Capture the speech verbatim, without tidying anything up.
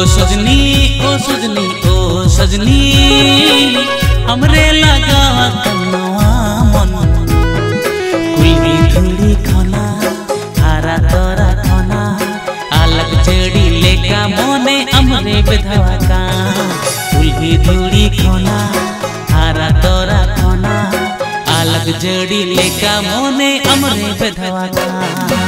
सजनी ओ सजनी ओ सजनी हमरे लगा कन्नवा मन कुली धुली खाना हारा तोरा खाना अलग चढ़ी लेका मोने हमरे बेधवा का कुली धुली खाना हारा तोरा खाना अलग जड़ी लेका मोने हमरे बेधवा का।